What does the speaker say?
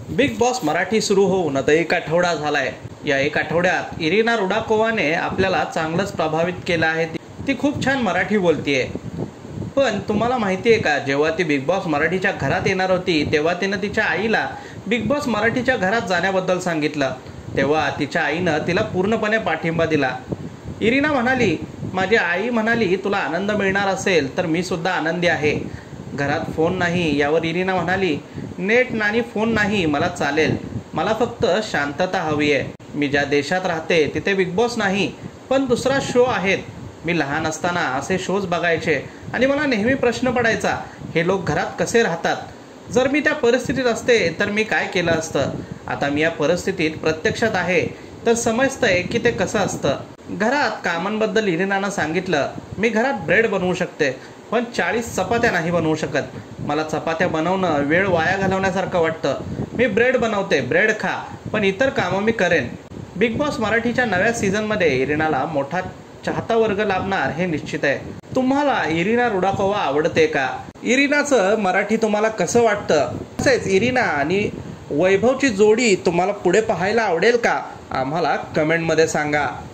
Big boss Marathi सुरू होऊन आता एक आठवडा झालाय। या एक आठवड्यात इरिना रुडाकोवाने आपल्याला चांगलंच प्रभावित केलं आहे। ती खूप छान मराठी बोलतीये। पण तुम्हाला माहिती आहे का, जेव्हा ती बिग बॉस मराठीच्या घरात येणार होती तेव्हा तिनं तिच्या आईला बिग बॉस मराठीच्या घरात जाण्याबद्दल सांगितलं। तेव्हा तिच्या आईनं तिला पूर्णपणे पाठिंबा दिला। इरिना म्हणाली, माझी आई म्हणाली तुला आनंद मिळणार असेल तर मी सुद्धा आनंदी आहे। घरात फोन नाही यावर इरिना म्हणाली, नेट आणि फोन नाही मला चालेल, मला फक्त शांतता हवी आहे। मी ज्या देशात राहते तिथे बिग बॉस नाही पण दुसरा शो आहेत। मी लहान असताना असे शोज बघायचे आणि मला नेहमी प्रश्न पडायचा, हे लोक घरात कसे राहतात? जर मी त्या परिस्थितीत असते तर मी काय केलं असतं? आता मी या परिस्थितीत प्रत्यक्षात आहे तर समजतंय की ते कसं असतं। घरात कामांबद्दल इरिनानं सांगितलं, मी घरात ब्रेड बनवू शकते पण 40 चपात्या नाही बनवू शकत। मला चपात्या बनवणं वेळ वाया घालवण्यासारखं वाटतं। मी ब्रेड बनवते, ब्रेड खा, पण इतर कामं मी करेन। बिग बॉस मराठीच्या नव्या सीझनमध्ये इरिनाला मोठा चाहता वर्ग लाभणार हे निश्चित आहे। तुम्हाला इरिना रुडाकोवा आवडते का? इरिनाचं मराठी तुम्हाला कसं वाटतं? तसेच इरिना आणि वैभवची जोडी तुम्हाला पुढे पाहायला आवडेल का? आम्हाला कमेंटमध्ये सांगा।